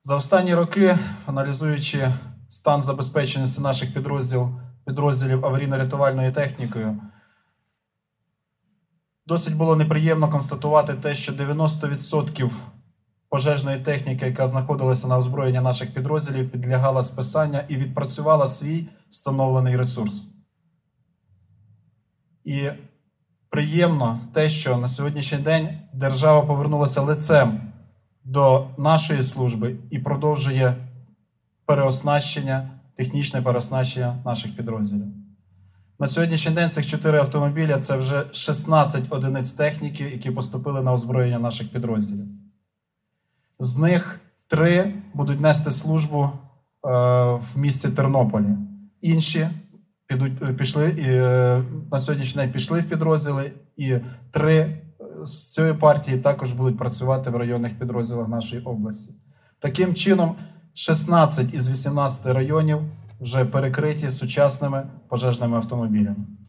За останні роки, аналізуючи стан забезпеченості наших підрозділів аварійно-рятувальною технікою, досить було неприємно констатувати те, що 90% пожежної техніки, яка знаходилася на озброєнні наших підрозділів, підлягала списанню і відпрацювала свій встановлений ресурс. І приємно те, що на сьогоднішній день держава повернулася лицем до нашої служби і продовжує технічне переоснащення наших підрозділів. На сьогоднішній день цих 4 автомобіля – це вже 16 одиниць техніки, які поступили на озброєння наших підрозділів. З них 3 будуть нести службу в місті Тернополі. Інші на сьогоднішній день пішли в підрозділи, і 3 з цієї партії також будуть працювати в районних підрозділах нашої області. Таким чином, 16 із 18 районів вже перекриті сучасними пожежними автомобілями.